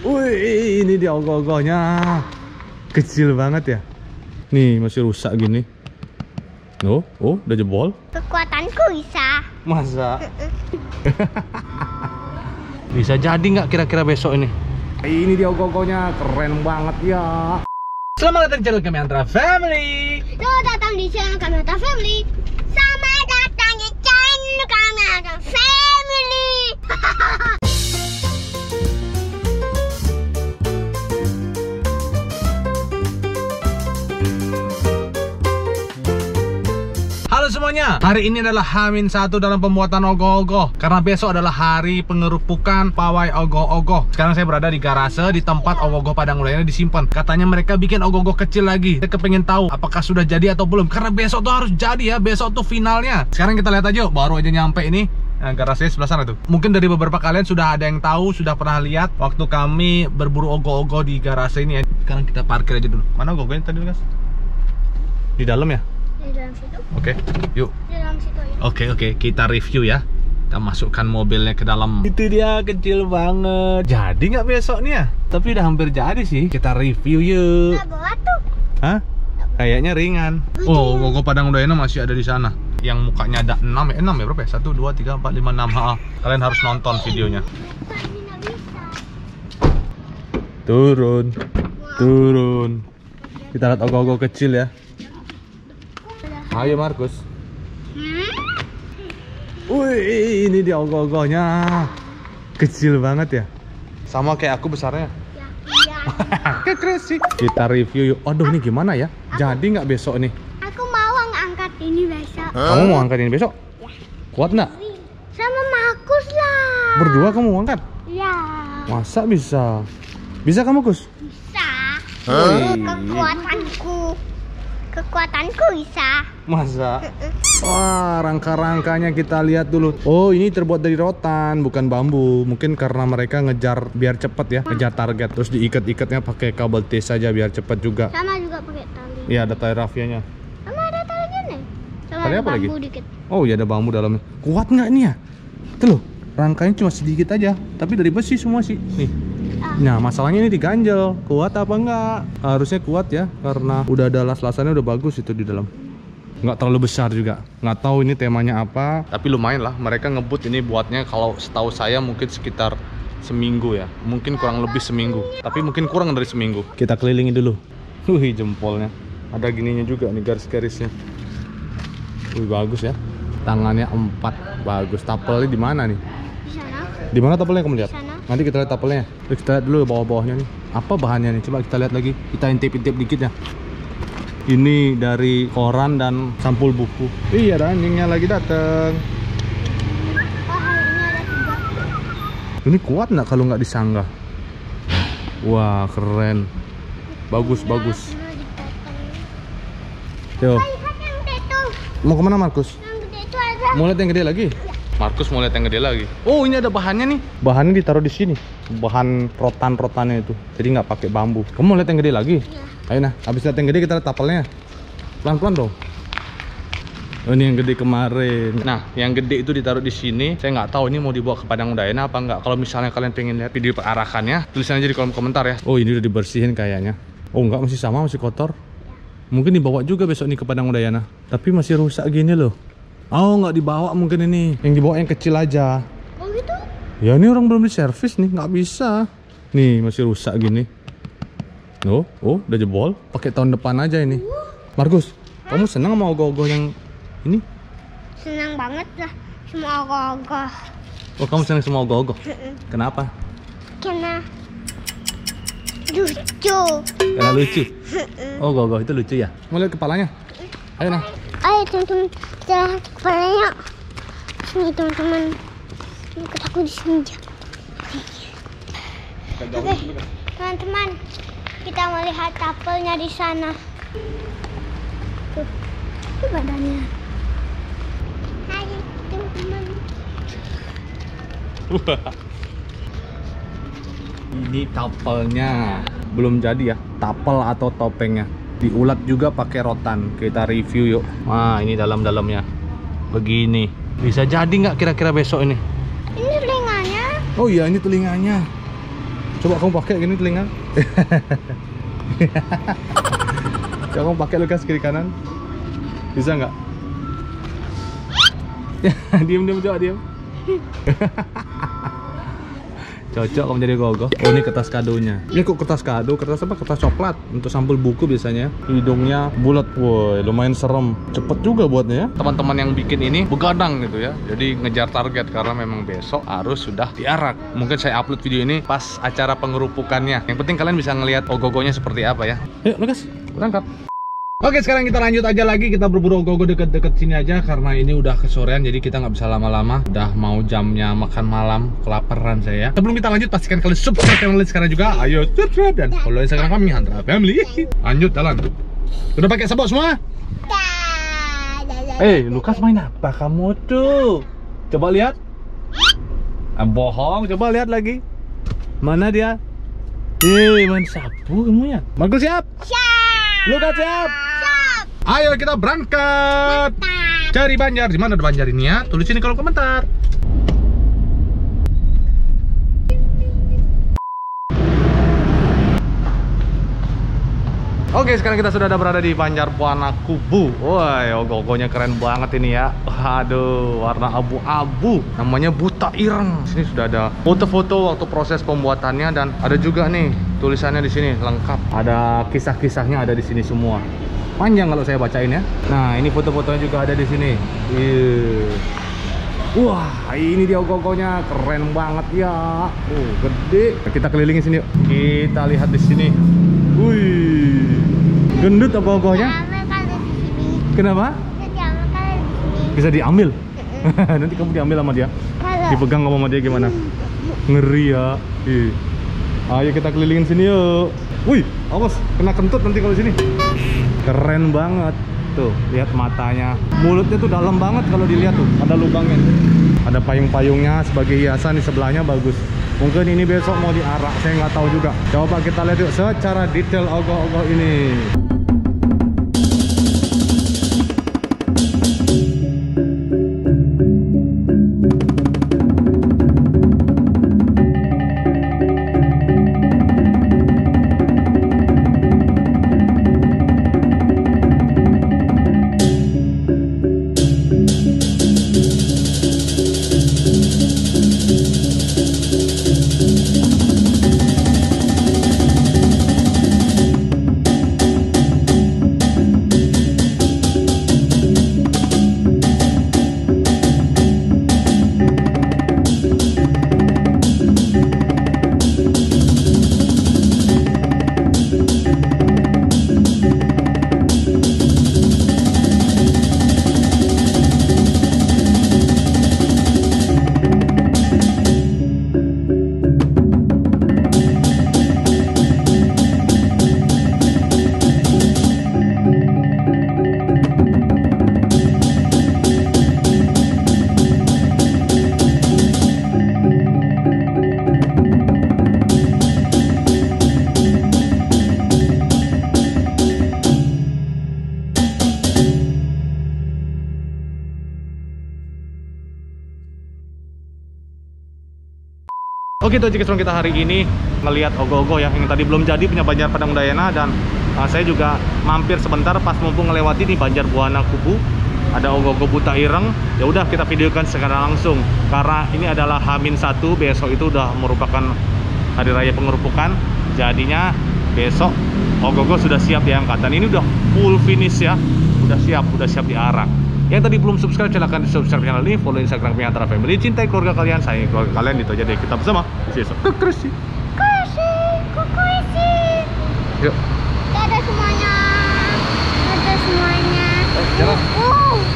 Wih, ini dia ogah-ogahnya. Kecil banget ya. Nih, masih rusak gini. Oh, udah jebol. Kekuatanku bisa. Masa? Bisa jadi nggak kira-kira besok ini? Ini dia ogah-ogahnya, keren banget ya. Selamat datang di channel kami Antra Family. Selamat datang di channel kami Antra Family. Selamat datang di channel kami Antra Family. Halo semuanya, hari ini adalah H-1 dalam pembuatan ogoh-ogoh. Karena besok adalah hari pengerupukan pawai ogoh-ogoh. Sekarang saya berada di garase, di tempat ogoh-ogoh Padang Udayana disimpan. Katanya mereka bikin ogoh-ogoh kecil lagi. Saya kepengen tahu apakah sudah jadi atau belum. Karena besok tuh harus jadi ya, besok tuh finalnya. Sekarang kita lihat aja, baru aja nyampe ini. Nah, garasi sebelah sana tuh. Mungkin dari beberapa kalian sudah ada yang tahu, sudah pernah lihat waktu kami berburu ogoh-ogoh di garasi ini ya. Sekarang kita parkir aja dulu. Mana ogoh-ogohnya tadi, guys? Di dalam ya? Di dalam situ. Oke, yuk. Di dalam situ ya. Oke, kita review ya. Kita masukkan mobilnya ke dalam. Itu dia, kecil banget. Jadi nggak besok nih ya? Tapi udah hampir jadi sih. Kita review yuk. Nggak bawa tuh. Hah? Kayaknya ringan. Oh, logo Padang Udayana masih ada di sana. Yang mukanya ada 6 ya? 6 ya berapa ya? 1, 2, 3, 4, 5, 6. Kalian harus nonton videonya. Turun. Kita lihat ogoh-ogoh kecil ya. Ayo Markus. Wih, ini dia ogoh-ogohnya. Kecil banget ya. Sama kayak aku besarnya. Iya. Crazy. Kita review yuk. Aduh, ini gimana ya? Jadi nggak besok nih? Aku mau ngangkat ini besok. Kamu mau angkat ini besok? Kuat nggak? Sama Markus lah. Berdua kamu mau angkat? Iya. Masa bisa? Bisa kamu, Kus? Bisa. Wih. Kekuatanku bisa. Masa? Wah, rangka-rangkanya kita lihat dulu. Oh, ini terbuat dari rotan, bukan bambu. Mungkin karena mereka ngejar biar cepet ya, ngejar target. Terus diikat-ikatnya pakai kabel T saja biar cepet juga. Sama juga pakai tali. Iya, ada tali rafianya. Sama ada talinya nih. Sama Tali ada apa lagi? bambu dikit. Oh iya, ada bambu dalamnya. Kuat nggak ini ya? Itu loh, rangkanya cuma sedikit aja, tapi dari besi semua sih. Nih. Nah, masalahnya ini diganjel. Kuat apa enggak? Harusnya kuat ya, karena udah ada las-lasannya, udah bagus itu di dalam. Nggak terlalu besar juga. Nggak tahu ini temanya apa, tapi lumayan lah. Mereka ngebut ini buatnya kalau setahu saya mungkin sekitar seminggu ya. Mungkin kurang lebih seminggu, tapi mungkin kurang dari seminggu. Kita kelilingi dulu. Wih, jempolnya. Ada gininya juga nih, garis-garisnya. Wih, bagus ya. Tangannya 4, bagus. Tapelnya di mana nih? Di sana. Di mana tapelnya kamu lihat? Di sana. Nanti kita lihat tapelnya. Terus kita lihat dulu bawah-bawahnya nih. Apa bahannya nih? Coba kita lihat lagi. Kita intip-intip dikit ya. Ini dari koran dan sampul buku. Iya, runningnya lagi dateng. Oh, hari ini ada 3. Ini kuat nggak kalau nggak disanggah? Wah, keren. Bagus. Yo. Lihat yang gede tuh. Mau kemana Markus? Yang gede itu ada. Mau lihat yang gede lagi? Markus mau lihat yang gede lagi. Oh, ini ada bahannya nih. Bahannya ditaruh di sini. Bahan rotan-rotannya itu. Jadi nggak pakai bambu. Kamu mau lihat yang gede lagi? Iya. Ayo nah, habis lihat yang gede kita lihat tapelnya. Pelan-pelan dong. Oh, ini yang gede kemarin. Nah, yang gede itu ditaruh di sini. Saya nggak tahu ini mau dibawa ke Padang Udayana apa nggak. Kalau misalnya kalian pengen lihat video perarakannya, tulisan aja di kolom komentar ya. Oh, ini udah dibersihin kayaknya. Oh, nggak, masih sama, masih kotor. Mungkin dibawa juga besok nih ke Padang Udayana. Tapi masih rusak gini loh. Oh, nggak dibawa mungkin ini. Yang dibawa yang kecil aja. Oh gitu? Ya, ini orang belum diservis nih, nggak bisa. Nih, masih rusak gini. Oh, udah jebol. Pakai tahun depan aja ini. Markus, kamu senang sama ogoh-ogoh yang ini? Senang banget lah semua ogoh-ogoh. Oh, kamu senang sama ogoh-ogoh? Kenapa? Karena lucu. Karena lucu. Oh, ogoh-ogoh itu lucu ya? Mau lihat kepalanya? Ayo nah. Ayo teman-teman, kita lihat kepalanya. Sini teman-teman. Ikut aku di sini aja. Oke, teman-teman, kita melihat tapelnya di sana. Tuh, itu badannya. Hai teman-teman. Ini tapelnya belum jadi ya, tapel atau topengnya. Diulat juga pakai rotan. Kita review yuk. Wah, ini dalam-dalamnya begini. Bisa jadi nggak kira-kira besok ini? Ini telinganya. Oh iya, ini telinganya. Coba kamu pakai gini telinga. Coba kamu pakai Lukas kiri kanan. Bisa nggak? Diam coba diam. Cocok kamu jadi gogo. Oh ini kertas kadonya. Ini kok kertas kado? Kertas apa? Kertas coklat untuk sampul buku biasanya. Hidungnya bulat. Woi lumayan serem. Cepet juga buatnya ya. Teman-teman yang bikin ini begadang gitu ya. Jadi ngejar target karena memang besok harus sudah diarak. Mungkin saya upload video ini pas acara pengerupukannya. Yang penting kalian bisa ngelihat ogogonya seperti apa ya. Ayo Lukas, berangkat. Oke sekarang kita lanjut aja lagi, kita berburu ogogo deket-deket sini aja karena ini udah kesorean jadi kita nggak bisa lama-lama. Udah mau jamnya makan malam, kelaparan saya. Sebelum kita lanjut pastikan kalian subscribe channel ini sekarang juga. Ayo subscribe dan follow Instagram kami Handra Family. Lanjut jalan. Udah pakai sabuk semua? Lukas main apa kamu tuh? Coba lihat. Bohong, coba lihat lagi. Mana dia? Main sapu kamu ya? Marco siap? Siap. Lukas siap? Ayo kita berangkat. Cari Banjar. Di mana ada Banjar ini ya? Tulis ini kalau komentar. Oke, sekarang kita sudah ada berada di Banjar Buana Kubu. Woi, ogogonya keren banget ini ya. Aduh, warna abu-abu. Namanya buta ireng. Sini sudah ada foto-foto waktu proses pembuatannya dan ada juga nih tulisannya di sini lengkap. Ada kisah-kisahnya ada di sini semua. Panjang kalau saya bacain ya. Nah, ini foto-fotonya juga ada di sini. Wah, ini dia ogogonya keren banget ya. Gede. Kita kelilingin sini yuk. Kita lihat di sini. Wih, gendut ogogonya. Kenapa? Bisa diambil. Nanti kamu diambil sama dia. Dipegang sama dia gimana? Ngeri ya. Ayo kita kelilingin sini yuk. Wih, awas kena kentut nanti kalau sini. Keren banget. Tuh, lihat matanya. Mulutnya tuh dalam banget kalau dilihat tuh. Ada lubangnya. Ada payung-payungnya sebagai hiasan di sebelahnya bagus. Mungkin ini besok mau diarak, saya nggak tahu juga. Coba kita lihat yuk secara detail ogoh-ogoh ini. Oke, itu aja keseruan kita hari ini ngelihat ogoh-ogoh ya yang tadi belum jadi punya Banjar Padang Udayana. Dan saya juga mampir sebentar pas mumpung ngelewati di Banjar Buana Kubu ada ogoh-ogoh buta ireng. Ya udah kita videokan secara langsung karena ini adalah H-1, besok itu udah merupakan hari raya pengerupukan. Jadinya besok ogoh-ogoh sudah siap diangkat dan ini udah full finish ya, udah siap diarak. Yang tadi belum subscribe, silahkan di subscribe channel ini, follow Instagram Handra Family, cintai keluarga kalian, sayang keluarga kalian. Itu aja deh, kita bersama. See you soon. Kukurisi. Yuk. Dadah semuanya. Dadah semuanya. Jalan.